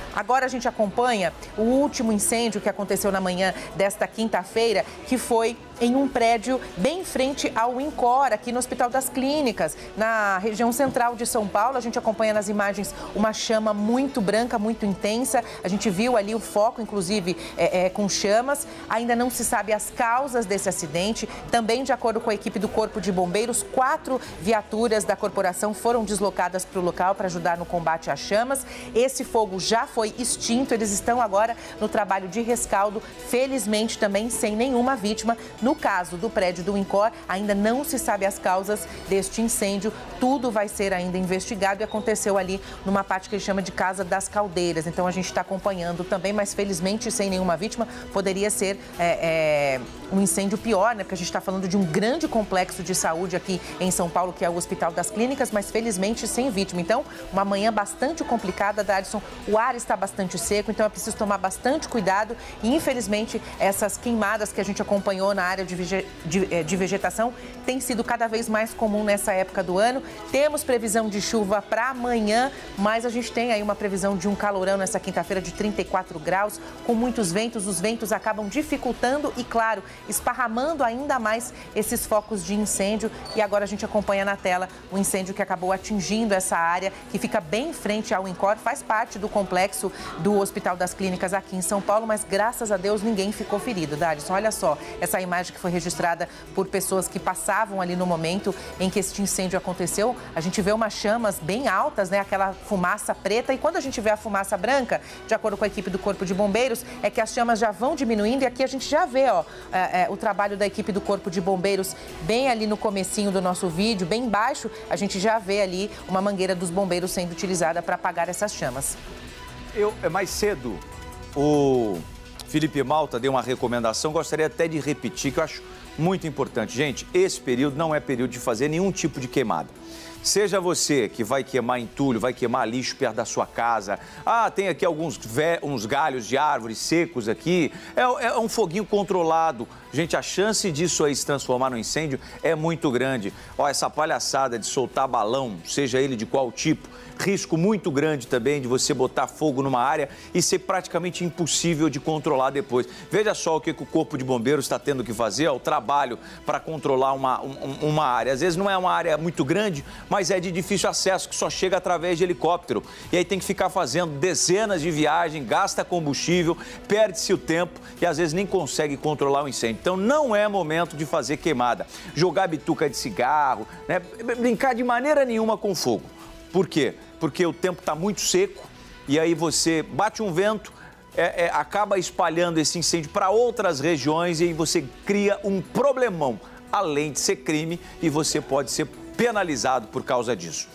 Agora a gente acompanha o último incêndio que aconteceu na manhã desta quinta-feira, que foi em um prédio bem em frente ao INCOR, aqui no Hospital das Clínicas, na região central de São Paulo. A gente acompanha nas imagens uma chama muito branca, muito intensa. A gente viu ali o foco, inclusive, com chamas. Ainda não se sabe as causas desse acidente. Também, de acordo com a equipe do Corpo de Bombeiros, 4 viaturas da corporação foram deslocadas para o local para ajudar no combate às chamas. Esse fogo já foi extinto. Eles estão agora no trabalho de rescaldo, felizmente também sem nenhuma vítima. No caso do prédio do INCOR, ainda não se sabe as causas deste incêndio. Tudo vai ser ainda investigado e aconteceu ali numa parte que ele chama de Casa das Caldeiras. Então a gente está acompanhando também, mas felizmente sem nenhuma vítima. Poderia ser um incêndio pior, né? Porque a gente está falando de um grande complexo de saúde aqui em São Paulo, que é o Hospital das Clínicas, mas felizmente sem vítima. Então, uma manhã bastante complicada, Darson. O ar está bastante seco, então é preciso tomar bastante cuidado. E infelizmente essas queimadas que a gente acompanhou na área de vegetação tem sido cada vez mais comum nessa época do ano. Temos previsão de chuva para amanhã, mas a gente tem aí uma previsão de um calorão nessa quinta-feira de 34 graus, com muitos ventos. Os ventos acabam dificultando e, claro, esparramando ainda mais esses focos de incêndio. E agora a gente acompanha na tela o incêndio que acabou atingindo essa área, que fica bem em frente ao INCOR, faz parte do complexo do Hospital das Clínicas aqui em São Paulo, mas graças a Deus ninguém ficou ferido. Darson, olha só essa imagem que foi registrada por pessoas que passavam ali no momento em que este incêndio aconteceu. A gente vê umas chamas bem altas, né? Aquela fumaça preta, e quando a gente vê a fumaça branca, de acordo com a equipe do Corpo de Bombeiros, é que as chamas já vão diminuindo, e aqui a gente já vê, o trabalho da equipe do Corpo de Bombeiros bem ali no comecinho do nosso vídeo, bem embaixo, a gente já vê ali uma mangueira dos bombeiros sendo utilizada para apagar essas chamas. Mais cedo, o Felipe Malta deu uma recomendação, gostaria até de repetir, que eu acho muito importante. Gente, esse período não é período de fazer nenhum tipo de queimada. Seja você que vai queimar entulho, vai queimar lixo perto da sua casa. Tem aqui uns galhos de árvores secos aqui. É um foguinho controlado. Gente, a chance disso aí se transformar no incêndio é muito grande. Essa palhaçada de soltar balão, seja ele de qual tipo, risco muito grande também de você botar fogo numa área e ser praticamente impossível de controlar depois. Veja só o que o Corpo de Bombeiros está tendo que fazer, o trabalho para controlar uma área. Às vezes não é uma área muito grande, mas é de difícil acesso, que só chega através de helicóptero. E aí tem que ficar fazendo dezenas de viagens, gasta combustível, perde-se o tempo e às vezes nem consegue controlar o incêndio. Então não é momento de fazer queimada, jogar bituca de cigarro, né? Brincar de maneira nenhuma com fogo. Por quê? Porque o tempo está muito seco e aí você bate um vento, acaba espalhando esse incêndio para outras regiões e aí você cria um problemão, além de ser crime, e você pode ser penalizado por causa disso.